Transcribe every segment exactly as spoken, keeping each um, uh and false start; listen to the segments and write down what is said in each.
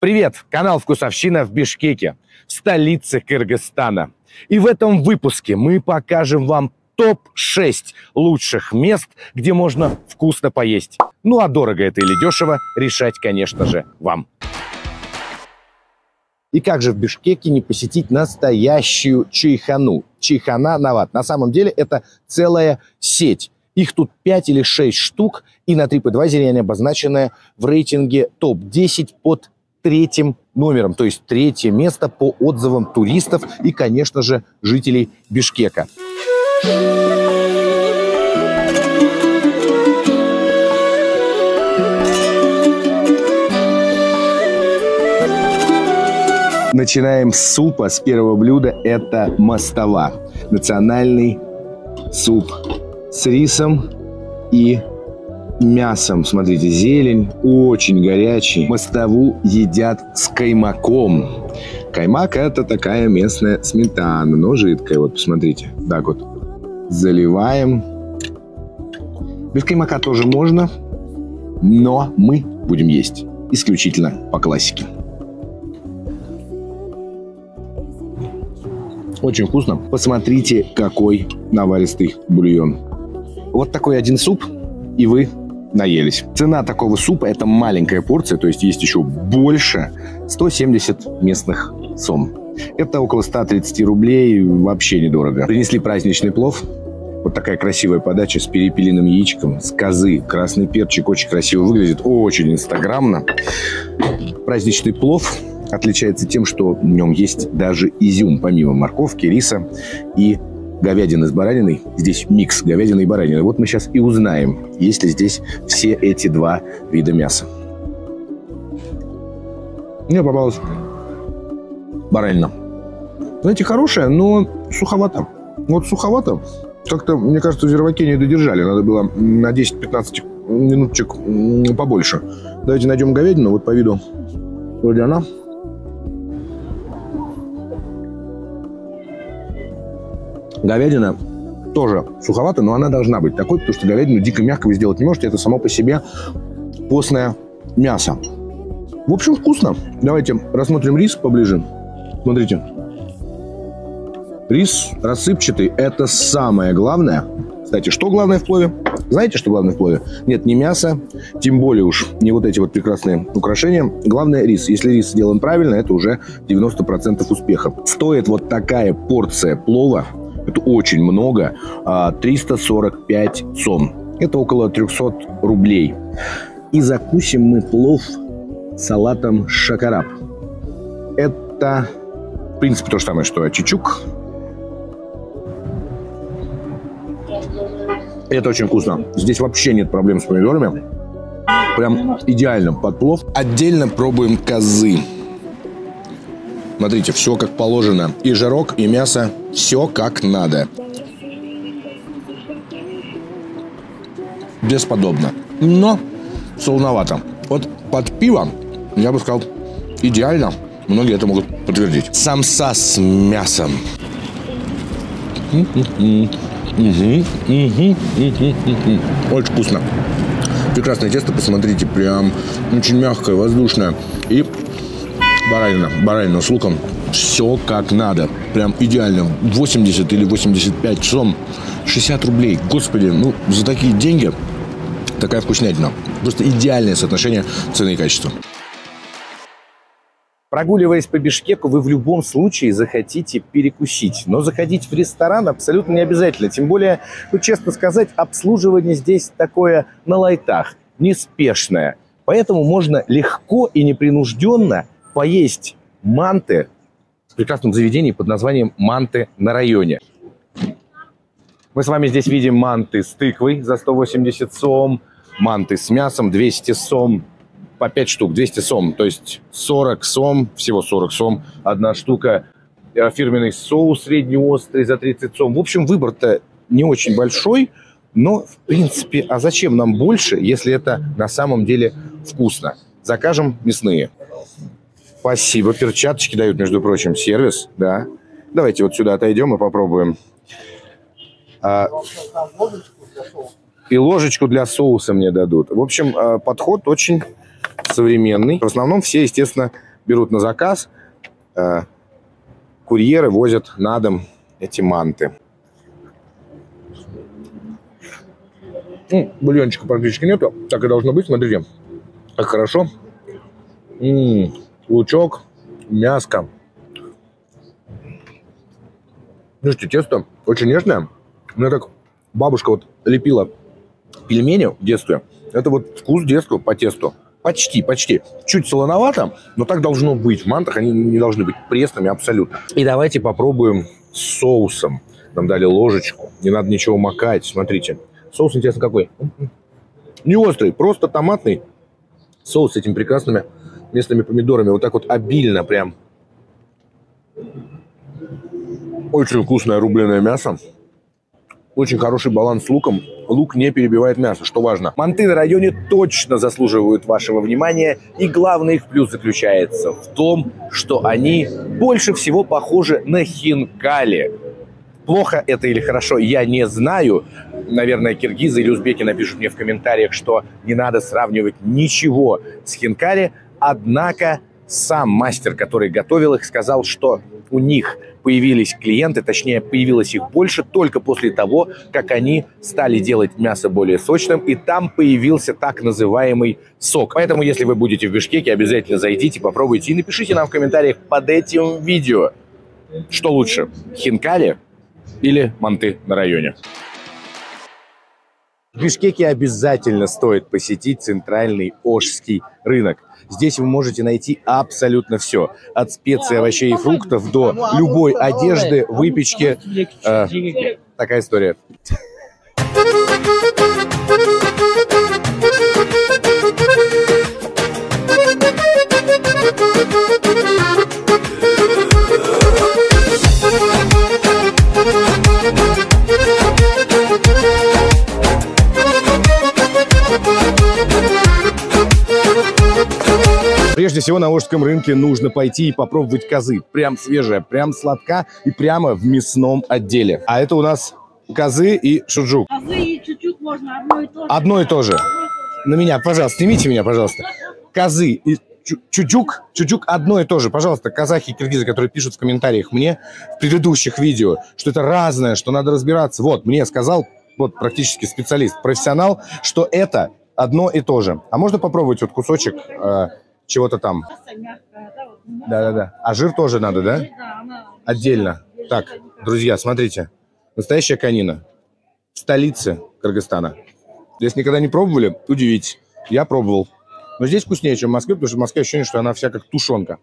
Привет! Канал «Вкусовщина» в Бишкеке, в столице Кыргызстана. И в этом выпуске мы покажем вам топ шесть лучших мест, где можно вкусно поесть. Ну а дорого это или дешево, решать, конечно же, вам. И как же в Бишкеке не посетить настоящую чайхану? Чайхана Нават. На самом деле это целая сеть. Их тут пять или шесть штук, и на TripAdvisor они обозначены в рейтинге топ десять под третьим номером. То есть третье место по отзывам туристов и, конечно же, жителей Бишкека. Начинаем с супа, с первого блюда. Это мастава. Национальный суп с рисом и мясом. Смотрите, зелень, очень горячий. Мастову едят с каймаком. Каймак — это такая местная сметана, но жидкая. Вот, посмотрите. Так вот. Заливаем. Без каймака тоже можно, но мы будем есть исключительно по классике. Очень вкусно. Посмотрите, какой наваристый бульон. Вот такой один суп, и вы наелись. Цена такого супа — это маленькая порция, то есть есть еще больше. сто семьдесят местных сом. Это около ста тридцати рублей, вообще недорого. Принесли праздничный плов. Вот такая красивая подача с перепелиным яичком, с козы. Красный перчик очень красиво выглядит, очень инстаграмно. Праздничный плов отличается тем, что в нем есть даже изюм, помимо морковки, риса и говядины с бараниной. Здесь микс говядины и баранины. Вот мы сейчас и узнаем, есть ли здесь все эти два вида мяса. Мне попалась баранина. Знаете, хорошая, но суховато. Вот суховато. Как-то, мне кажется, в зирваке не додержали. Надо было на десять-пятнадцать минуточек побольше. Давайте найдем говядину. Вот по виду вроде она. Говядина тоже суховата, но она должна быть такой, потому что говядину дико мягко вы сделать не можете. Это само по себе постное мясо. В общем, вкусно. Давайте рассмотрим рис поближе. Смотрите. Рис рассыпчатый – это самое главное. Кстати, что главное в плове? Знаете, что главное в плове? Нет, не мясо, тем более уж не вот эти вот прекрасные украшения. Главное – рис. Если рис сделан правильно, это уже девяносто процентов успеха. Стоит вот такая порция плова, это очень много, триста сорок пять сом. Это около трехсот рублей. И закусим мы плов салатом шакарап. Это, в принципе, то же самое, что чичук. Это очень вкусно. Здесь вообще нет проблем с помидорами. Прям идеально под плов. Отдельно пробуем козы. Смотрите, все как положено. И жирок, и мясо. Все как надо. Бесподобно. Но солоновато. Вот под пиво, я бы сказал, идеально. Многие это могут подтвердить. Самса с мясом. Угу, угу, угу, угу. Очень вкусно. Прекрасное тесто, посмотрите, прям очень мягкое, воздушное. И баранина, баранина с луком. Все как надо. Прям идеально. восемьдесят или восемьдесят пять сом. шестьдесят рублей. Господи, ну за такие деньги такая вкуснятина. Просто идеальное соотношение цены и качества. Прогуливаясь по Бишкеку, вы в любом случае захотите перекусить. Но заходить в ресторан абсолютно не обязательно. Тем более, ну, честно сказать, обслуживание здесь такое на лайтах, неспешное. Поэтому можно легко и непринужденно поесть манты в прекрасном заведении под названием «Манты на районе». Мы с вами здесь видим манты с тыквой за сто восемьдесят сом, манты с мясом двести сом. По пять штук, двести сом, то есть сорок сом, всего сорок сом, одна штука, фирменный соус среднеострый за тридцать сом. В общем, выбор-то не очень большой, но, в принципе, а зачем нам больше, если это на самом деле вкусно? Закажем мясные. Спасибо, перчаточки дают, между прочим, сервис, да. Давайте вот сюда отойдем и попробуем. А... И ложечку для соуса мне дадут. В общем, подход очень современный. В основном все, естественно, берут на заказ, э, курьеры возят на дом эти манты. М-м, бульончика практически нету, так и должно быть, смотрите, как хорошо. М-м, лучок, мяско. Слушайте, тесто очень нежное. У меня так бабушка вот лепила пельмени в детстве. Это вот вкус детства по тесту. Почти, почти. Чуть солоновато, но так должно быть. В мантах они не должны быть пресными абсолютно. И давайте попробуем с соусом. Нам дали ложечку. Не надо ничего макать. Смотрите. Соус, интересно, какой? Не острый, просто томатный. Соус с этими прекрасными местными помидорами. Вот так вот обильно прям. Очень вкусное рубленое мясо. Очень хороший баланс с луком. Лук не перебивает мясо, что важно. Манты на районе точно заслуживают вашего внимания. И главный их плюс заключается в том, что они больше всего похожи на хинкали. Плохо это или хорошо, я не знаю. Наверное, киргизы или узбеки напишут мне в комментариях, что не надо сравнивать ничего с хинкали. Однако сам мастер, который готовил их, сказал, что у них появились клиенты, точнее, появилось их больше только после того, как они стали делать мясо более сочным, и там появился так называемый сок. Поэтому, если вы будете в Бишкеке, обязательно зайдите, попробуйте и напишите нам в комментариях под этим видео, что лучше, хинкали или манты на районе. В Бишкеке обязательно стоит посетить центральный Ошский рынок. Здесь вы можете найти абсолютно все. От специй, овощей и фруктов до любой одежды, выпечки. Э, такая история. Прежде всего на Ошском рынке нужно пойти и попробовать козы. Прям свежая, прям сладка и прямо в мясном отделе. А это у нас козы и шуджук. Козы и чучук можно одно и то же. Одно и то же. На меня, пожалуйста, снимите меня, пожалуйста. Козы и чучук, чучук одно и то же. Пожалуйста, казахи и киргизы, которые пишут в комментариях мне в предыдущих видео, что это разное, что надо разбираться. Вот, мне сказал вот практически специалист, профессионал, что это одно и то же. А можно попробовать вот кусочек э, чего-то там? Да-да-да. А жир тоже надо, да? Отдельно. Так, друзья, смотрите. Настоящая конина. В столице Кыргызстана. Если никогда не пробовали, удивитесь. Я пробовал. Но здесь вкуснее, чем в Москве, потому что в Москве ощущение, что она вся как тушенка.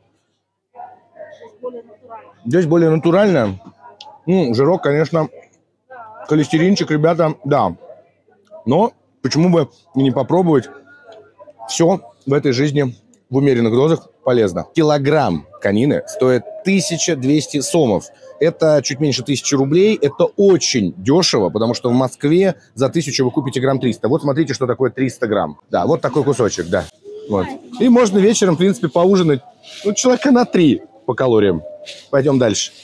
Здесь более натуральная. М-м, жирок, конечно, холестеринчик, ребята, да. Но почему бы и не попробовать? Все в этой жизни в умеренных дозах полезно. Килограмм конины стоит тысяча двести сомов. Это чуть меньше тысячи рублей. Это очень дешево, потому что в Москве за тысячу вы купите грамм триста. Вот смотрите, что такое триста грамм. Да, вот такой кусочек, да. Вот. И можно вечером, в принципе, поужинать, ну, человека на три по калориям. Пойдем дальше.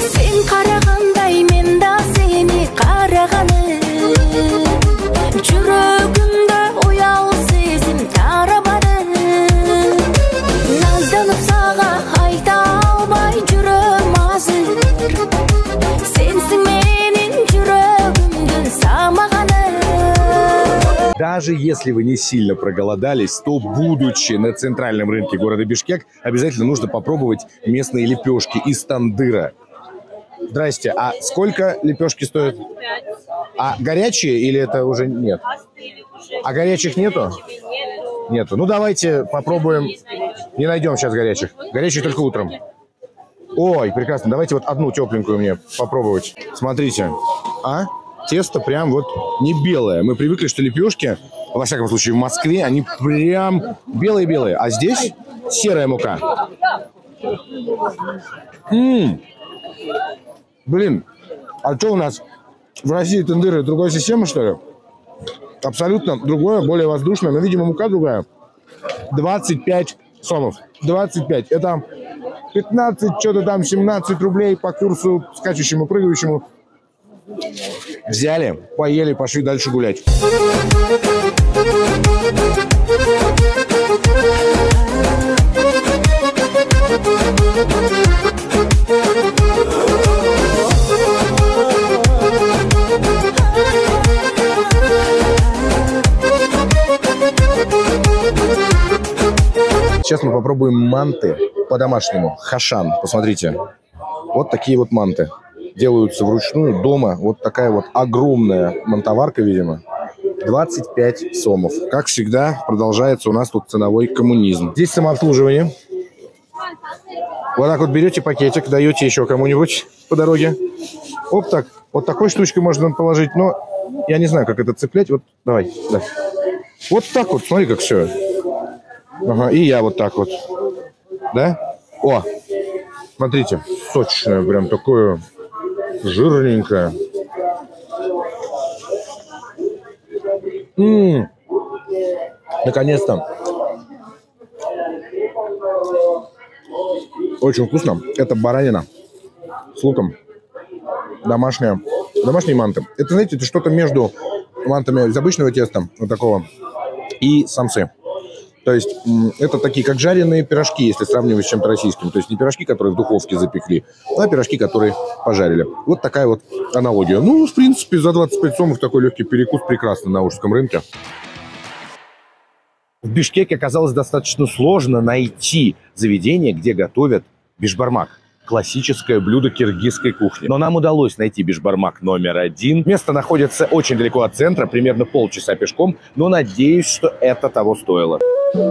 Даже если вы не сильно проголодались, то, будучи на центральном рынке города Бишкек, обязательно нужно попробовать местные лепешки из тандыра. Здрасте, а сколько лепешки стоят? А горячие или это уже нет? А горячих нету? Нету. Ну, давайте попробуем. Не найдем сейчас горячих. Горячие только утром. Ой, прекрасно. Давайте вот одну тепленькую мне попробовать. Смотрите. А? Тесто прям вот не белое. Мы привыкли, что лепешки, во всяком случае в Москве, они прям белые-белые. А здесь серая мука. М-м. Блин, а что у нас в России тандыры? Другая система, что ли? Абсолютно другое, более воздушное. Но, видимо, мука другая. двадцать пять сомов. двадцать пять. Это пятнадцать, что-то там, семнадцать рублей по курсу скачущему, прыгающему. Взяли, поели, пошли дальше гулять. сейчас мы попробуем манты по-домашнему. Хашан, посмотрите. Вот такие вот манты. Делаются вручную дома. Вот такая вот огромная мантоварка, видимо. двадцать пять сомов. Как всегда, продолжается у нас тут ценовой коммунизм. Здесь самообслуживание. Вот так вот берете пакетик, даете еще кому-нибудь по дороге. Оп, так. Вот такой штучкой можно положить, но я не знаю, как это цеплять. Вот, давай, да. Вот так вот, смотри, как все. Ага, и я вот так вот. Да? О, смотрите, сочное, прям такое жирненькое. М-м-м. Наконец-то. Очень вкусно. Это баранина с луком. Домашняя. Домашние манты. Это, знаете, это что-то между мантами из обычного теста, вот такого, и самсы. То есть это такие, как жареные пирожки, если сравнивать с чем-то российским. То есть не пирожки, которые в духовке запекли, а пирожки, которые пожарили. Вот такая вот аналогия. Ну, в принципе, за двадцать пять сомов такой легкий перекус прекрасно на Ужском рынке. В Бишкеке оказалось достаточно сложно найти заведение, где готовят бишбармак. Классическое блюдо киргизской кухни. Но нам удалось найти бишбармак номер один. Место находится очень далеко от центра, примерно полчаса пешком, но надеюсь, что это того стоило.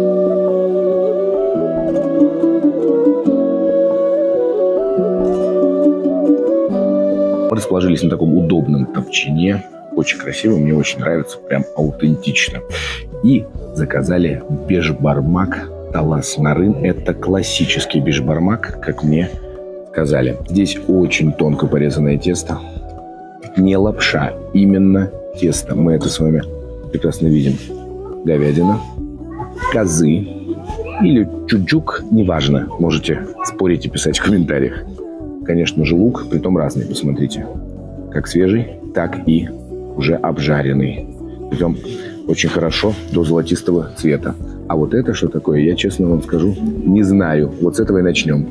Мы расположились на таком удобном топчине. Очень красиво, мне очень нравится, прям аутентично. И заказали бишбармак Талас Нарын. Это классический бишбармак, как мне сказали. Здесь очень тонко порезанное тесто. Не лапша, именно тесто. Мы это с вами прекрасно видим. Говядина, козы или чуджук, неважно. Можете спорить и писать в комментариях. Конечно же, лук, притом разный, посмотрите. Как свежий, так и уже обжаренный. Притом очень хорошо, до золотистого цвета. А вот это что такое, я честно вам скажу, не знаю. Вот с этого и начнем.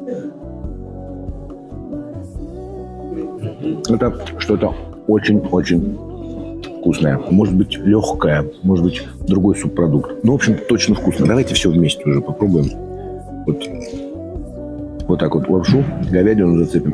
Это что-то очень-очень вкусное. Может быть, легкое, может быть, другой субпродукт. Ну, в общем, точно вкусно. Давайте все вместе уже попробуем. Вот, вот так вот лапшу, говядину зацепим.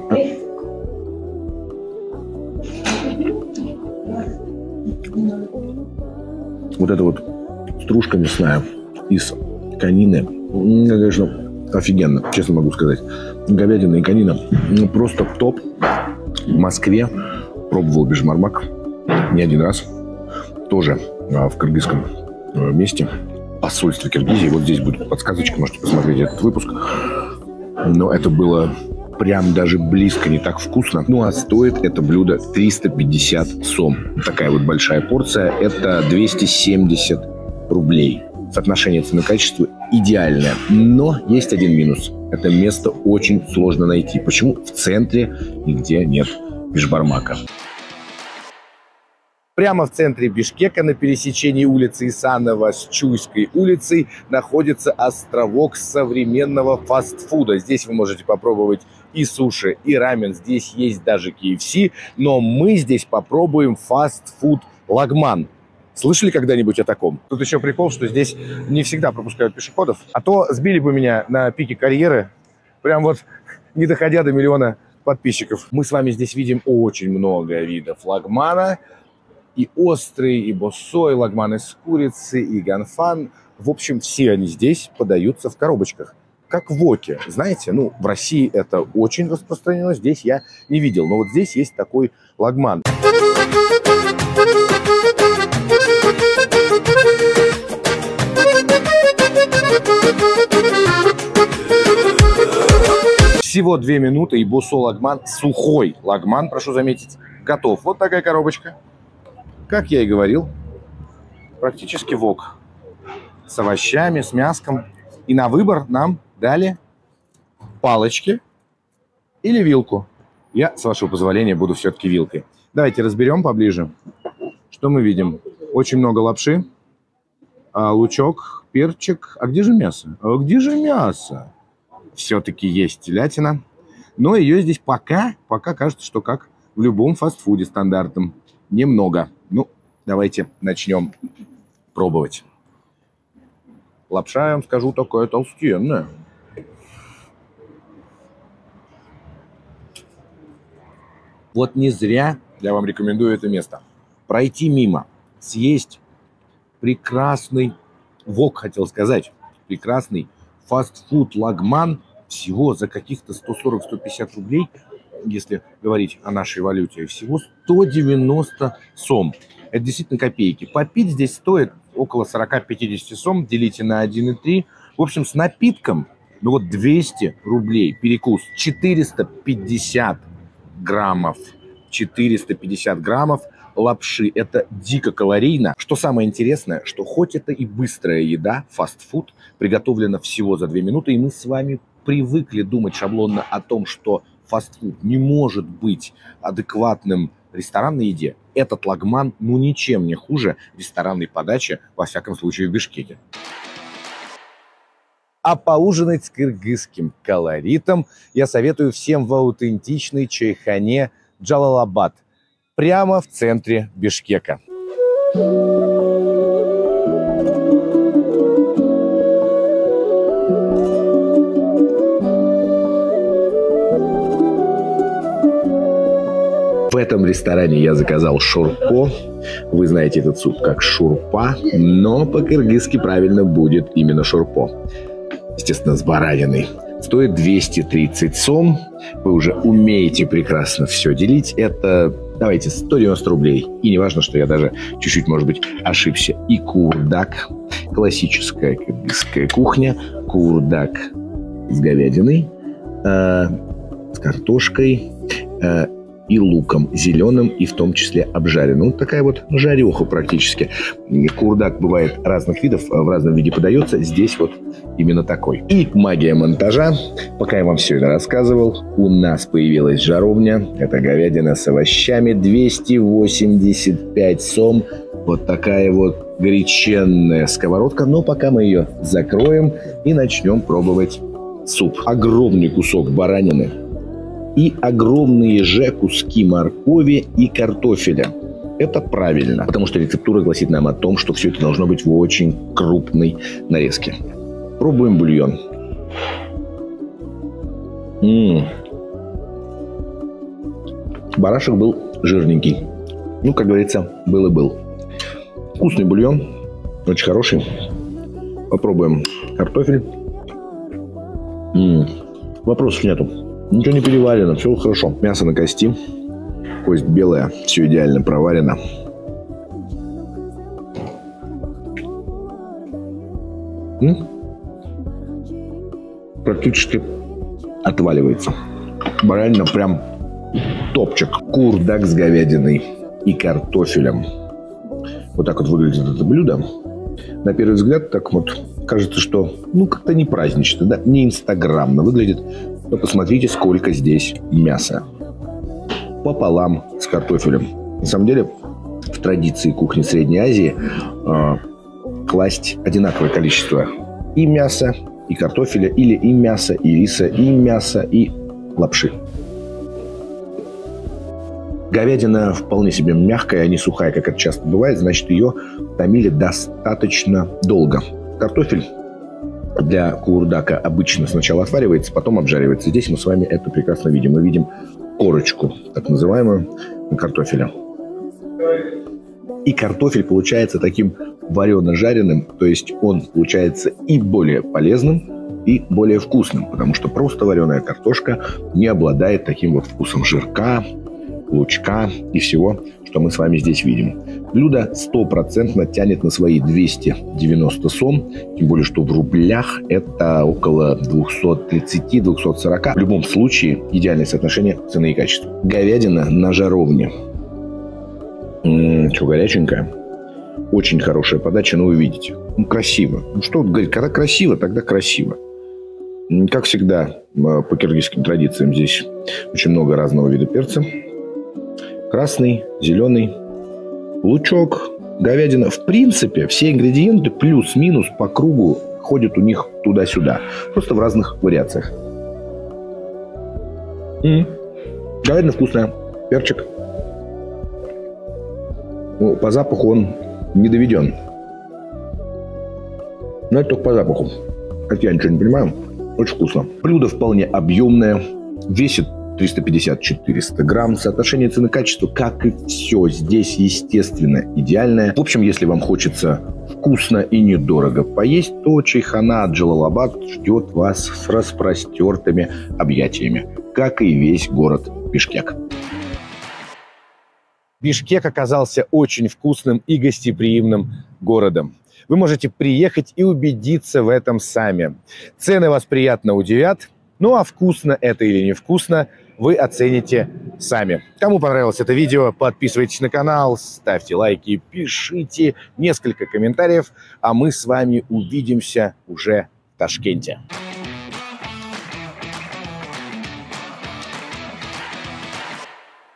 Вот это вот стружка мясная из конины. Конечно, офигенно, честно могу сказать. Говядина и конина, ну, просто топ. В Москве пробовал бишбармак не один раз. Тоже в кыргызском месте. Посольство Киргизии. Вот здесь будет подсказочка, можете посмотреть этот выпуск. Но это было прям даже близко не так вкусно. Ну, а стоит это блюдо триста пятьдесят сом. Такая вот большая порция. Это двести семьдесят рублей. Соотношение цены-качества идеальное. Но есть один минус. Это место очень сложно найти. Почему? В центре нигде нет бишбармака. Прямо в центре Бишкека, на пересечении улицы Исанова с Чуйской улицей, находится островок современного фастфуда. Здесь вы можете попробовать и суши, и рамен. Здесь есть даже кей эф си. Но мы здесь попробуем фастфуд Лагман. Слышали когда-нибудь о таком? Тут еще прикол, что здесь не всегда пропускают пешеходов. А то сбили бы меня на пике карьеры, прям вот не доходя до миллиона подписчиков. Мы с вами здесь видим очень много видов лагмана. И острый, и босой, лагман из курицы, и ганфан. В общем, все они здесь подаются в коробочках. Как в Оке. Знаете, ну, в России это очень распространено. Здесь я не видел. Но вот здесь есть такой лагман. Всего две минуты, и босо лагман, сухой лагман, прошу заметить, готов. Вот такая коробочка. Как я и говорил, практически вок. С овощами, с мяском. И на выбор нам дали палочки или вилку. Я, с вашего позволения, буду все-таки вилкой. Давайте разберем поближе. Что мы видим? Очень много лапши, лучок, перчик. А где же мясо? А где же мясо? Все-таки есть телятина. Но ее здесь пока, пока кажется, что как в любом фастфуде стандартном. Немного. Ну, давайте начнем пробовать. Лапша, я вам скажу, такая толстенная. Вот не зря я вам рекомендую это место. Пройти мимо, съесть прекрасный вок, хотел сказать, прекрасный фастфуд лагман всего за каких-то сто сорок — сто пятьдесят рублей, если говорить о нашей валюте, всего сто девяносто сом. Это действительно копейки. Попить здесь стоит около сорок — пятьдесят сом, делите на один и три. В общем, с напитком, ну вот двести рублей перекус, четыреста пятьдесят граммов. четыреста пятьдесят граммов лапши. Это дико калорийно. Что самое интересное, что хоть это и быстрая еда, фастфуд, приготовлена всего за две минуты, и мы с вами привыкли думать шаблонно о том, что фастфуд не может быть адекватным ресторанной еде. Этот лагман ну ничем не хуже ресторанной подачи, во всяком случае в Бишкеке. А поужинать с кыргызским колоритом я советую всем в аутентичной чайхане Джалалабад, прямо в центре Бишкека. В этом ресторане я заказал шурпо. Вы знаете этот суп как шурпа, но по-кыргызски правильно будет именно шурпо. Естественно, с бараниной. Стоит двести тридцать сом. Вы уже умеете прекрасно все делить. Это, давайте, сто девяносто рублей. И не важно, что я даже чуть-чуть, может быть, ошибся. И курдак. Классическая кыргызская кухня. Курдак с говядиной, э, с картошкой, э, и луком зеленым, и в том числе обжаренным. Вот такая вот жареха практически. Курдак бывает разных видов, в разном виде подается. Здесь вот именно такой. И магия монтажа. Пока я вам все это рассказывал, у нас появилась жаровня. Это говядина с овощами. двести восемьдесят пять сом. Вот такая вот горяченная сковородка. Но пока мы ее закроем и начнем пробовать суп. Огромный кусок баранины. И огромные же куски моркови и картофеля. Это правильно, потому что рецептура гласит нам о том, что все это должно быть в очень крупной нарезке. Пробуем бульон. М-м. Барашек был жирненький. Ну, как говорится, был и был. Вкусный бульон, очень хороший. Попробуем картофель. М-м. Вопросов нету. Ничего не переварено, все хорошо. Мясо на кости, кость белая, все идеально проварено. М? Практически отваливается. Баранина прям топчик. Курдак с говядиной и картофелем. Вот так вот выглядит это блюдо. На первый взгляд так вот кажется, что ну как-то не празднично, да, не инстаграмно выглядит. Но посмотрите, сколько здесь мяса. Пополам с картофелем. На самом деле, в традиции кухни Средней Азии э, класть одинаковое количество и мяса, и картофеля, или и мяса, и риса, и мяса, и лапши. Говядина вполне себе мягкая, а не сухая, как это часто бывает, значит, ее томили достаточно долго. Картофель для курдака обычно сначала отваривается, потом обжаривается. Здесь мы с вами это прекрасно видим. Мы видим корочку, так называемую, картофеля. И картофель получается таким варено-жареным, то есть он получается и более полезным, и более вкусным, потому что просто вареная картошка не обладает таким вот вкусом жирка, лучка и всего, что мы с вами здесь видим. Блюдо стопроцентно тянет на свои двести девяносто сом, тем более, что в рублях это около двести тридцать — двести сорок. В любом случае, идеальное соотношение цены и качества. Говядина на жаровне. М-м, что, горяченькая. Очень хорошая подача, но вы видите. Ну, красиво. Ну, что говорить, когда красиво, тогда красиво. Как всегда, по киргизским традициям здесь очень много разного вида перца. Красный, зеленый, лучок, говядина. В принципе, все ингредиенты плюс-минус по кругу ходят у них туда-сюда. Просто в разных вариациях. М-м. Говядина вкусная. Перчик. Ну, по запаху он не доведен. Но это только по запаху. Хотя я ничего не понимаю. Очень вкусно. Блюдо вполне объемное. Весит триста пятьдесят - четыреста грамм. Соотношение цены-качества, как и все, здесь, естественно, идеальное. В общем, если вам хочется вкусно и недорого поесть, то чайхана Джалалабад ждет вас с распростертыми объятиями, как и весь город Бишкек. Бишкек оказался очень вкусным и гостеприимным городом. Вы можете приехать и убедиться в этом сами. Цены вас приятно удивят. Ну а вкусно это или невкусно, вы оцените сами. Кому понравилось это видео, подписывайтесь на канал, ставьте лайки, пишите несколько комментариев, а мы с вами увидимся уже в Ташкенте.